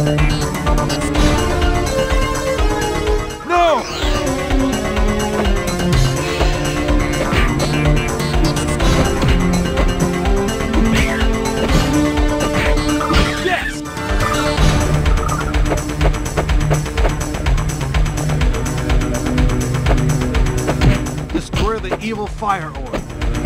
No! Yes! Destroy the evil fire orb.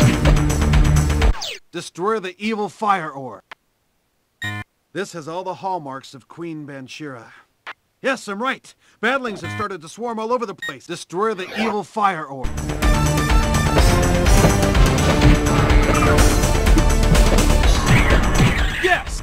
Destroy the evil fire orb. This has all the hallmarks of Queen Banshira. Yes, I'm right. Badlings have started to swarm all over the place. Destroy the evil fire orb. Yes!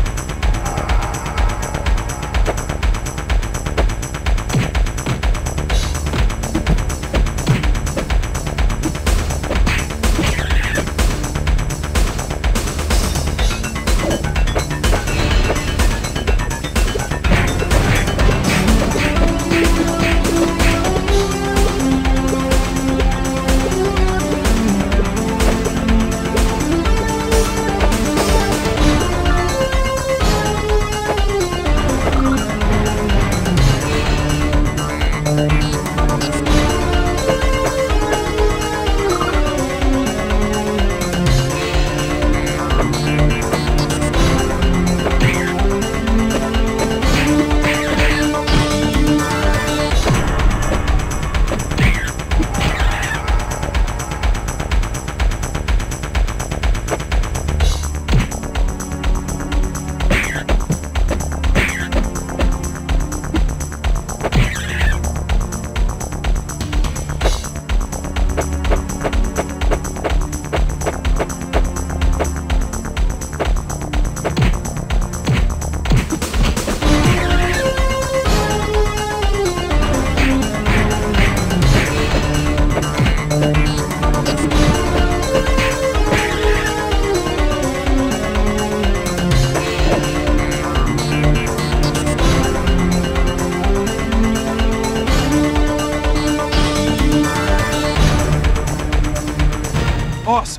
Awesome.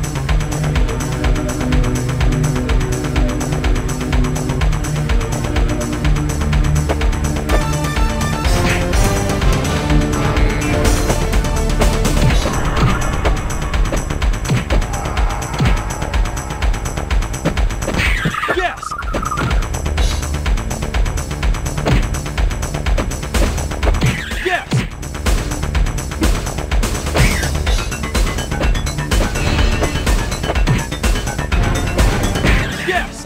Yes! Yes! Yes!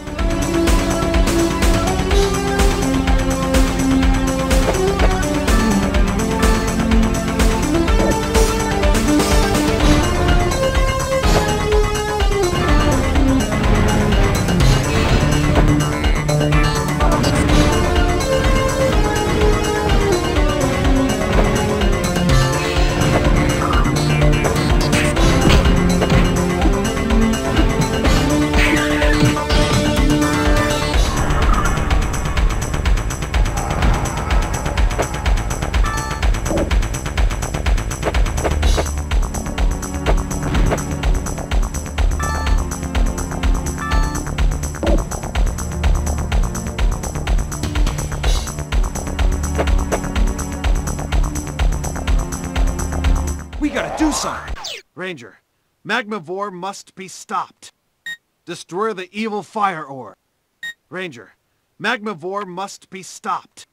We gotta do something! Ranger, Magmavore must be stopped. Destroy the evil fire orb. Ranger, Magmavore must be stopped.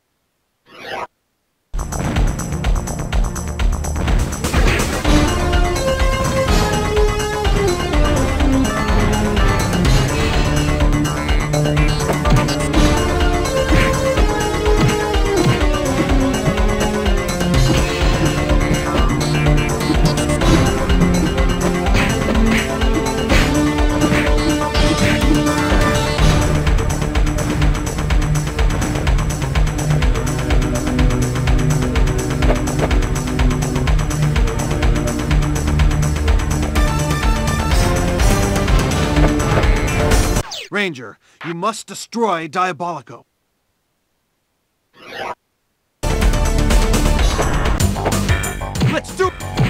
Ranger, you must destroy Diabolico. Let's do it!